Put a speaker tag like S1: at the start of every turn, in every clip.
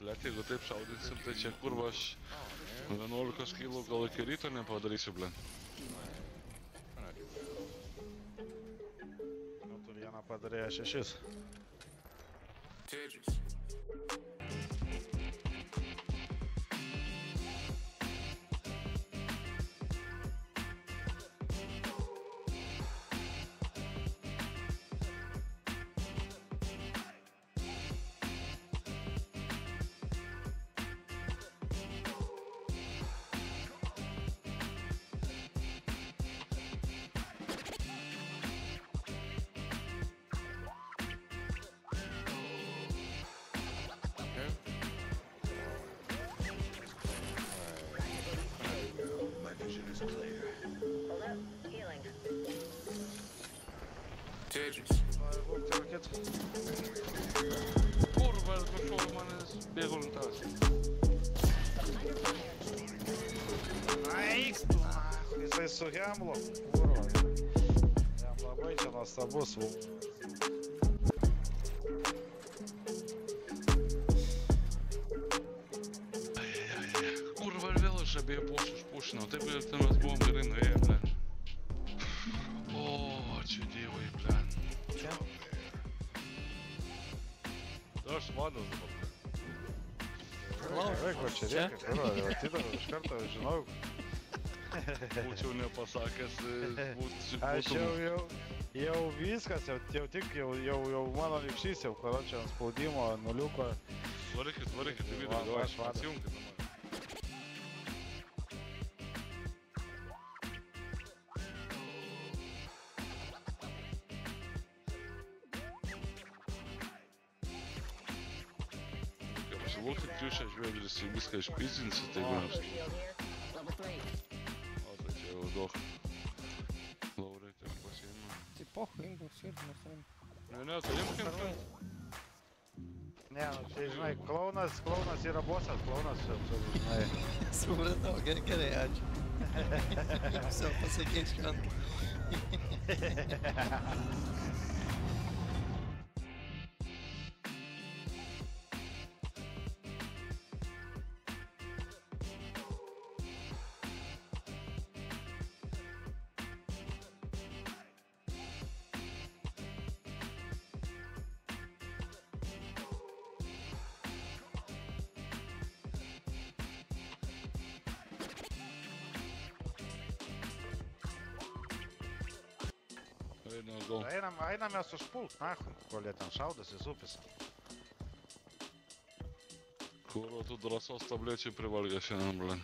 S1: blet, jeigu taip šaudysim, tai čia kurva aš 11 kilų gal iki ryto nepadarysiu, blet.
S2: Nu, tu vieną padarėję 6.
S3: Tetris. Tetris.
S1: Kurva, kažkoks manęs bėgo lintas.
S2: Aiks tu, jisai su Hemlo, kurva. Jam labai čia nuostabus.
S1: Kurva, ir vėl aš abiejų pušų užpušinau, taip ir ten mes buvom gerai nuėję, blet. O, ačiū Dievui, blet. Aš vadas dabar.
S2: Vaiko čia reikia, kurva, atidaviau, iš karto žinau.
S1: Būčiau nepasakęs,
S2: Aš jau viskas, jau mano lipšys, jau karočią ant spaudimo, nuliuko.
S1: Varykit, į vidurį, davai, atsijungkit namai. Pasilaukit triušę žvėdris ir viską išpizzinsit, tai vienas. O, tai čia jau daug. Laurai tiek pasiima.
S4: Tai pohui, imkim skirti, mes turim.
S1: Ne, tai imkim ten.
S2: Ne, tai žinai, klounas yra bosas, klounas, žinai.
S4: Supratau, gerai, ačiū. Viso pasakė iš karto.
S2: Einam mes užpult, nahui, kol jie ten šaudosi supis.
S1: Kurva, tu drąsos tablečiai privalgė šiandien, blen.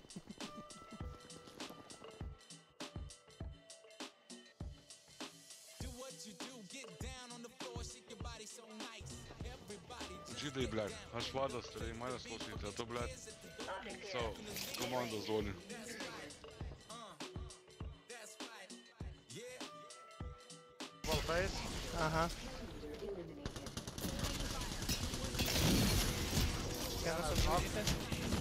S1: Žydai, blen, aš vadas, turėjai manęs klausyti, tu, blen, savo komandos zonį.
S2: Baltais.
S4: Aha. Geras apžaudyti.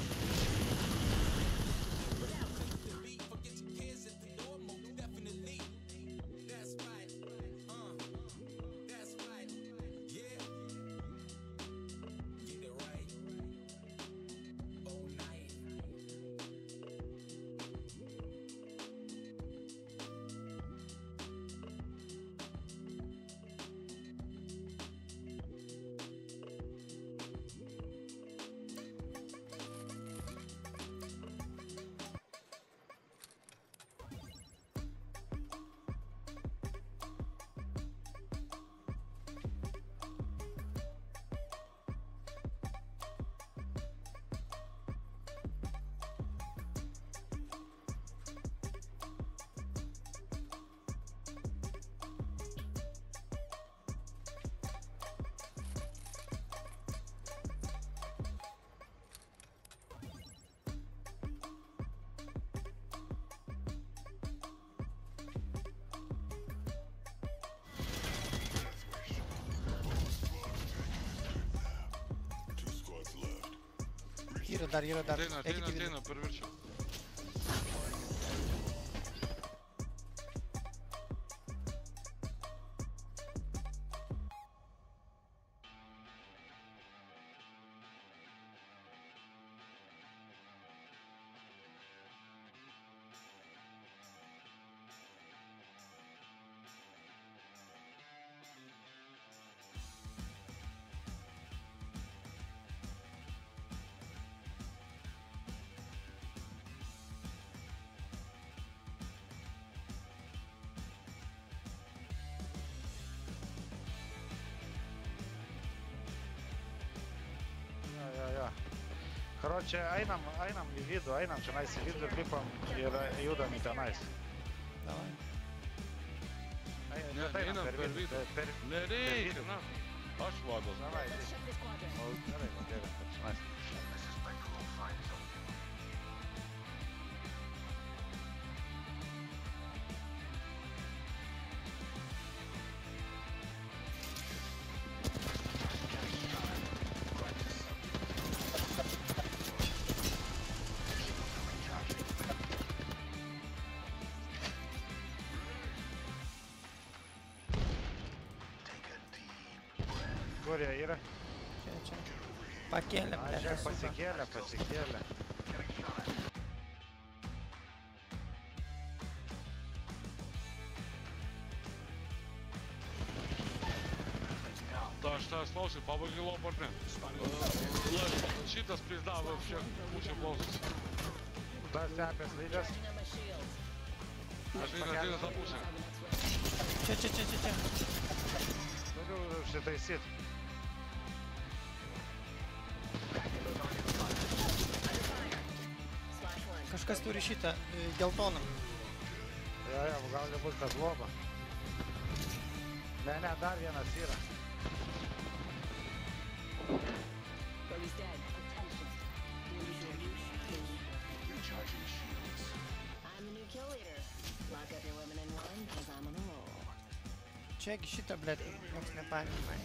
S4: Yra dar.
S1: Ateina, per viršų.
S2: Karoče, einam į vidų, einam čia nais į vidų, lipam ir judam į tenais.
S4: Davai.
S1: Ne, einam per vidų. Nereikia, na. Aš vadas.
S2: Davai, gerai, gerai, per čionais. Kur jie yra?
S4: Čia. Pakėlėm,
S2: A, žiūrėk, pasikėlė.
S1: Да, šta je složi, pabagi loporne. Šitas pizda вообще, kuće bložić.
S2: Tas stepės lygas.
S1: Aš žinai tą pusę.
S4: Čia.
S2: Turiu šitaisyt.
S4: Kažkas turi šitą geltoną.
S2: Jo, gal nebus tas loba. Ne, dar vienas yra.
S4: Čiagi šitą, blėt, joks nepaėmė.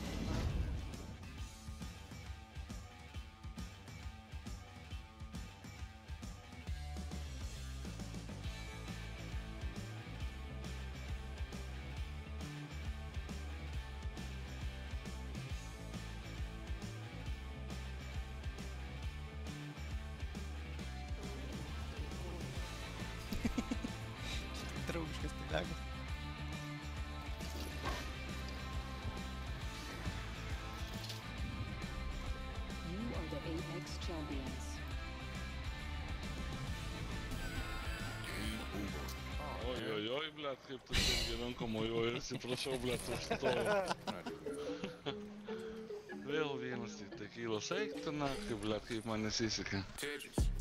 S4: Draugiškas pilegas.
S5: Apex champions.
S1: Ой-ой-ой, блядь, kaip tu šiandien rankom mojuoji, atsiprašau, blėt, už to. Vėl vienas tekilas eik, tai naktį, blėt, kaip man nesisekė.
S3: Tetris.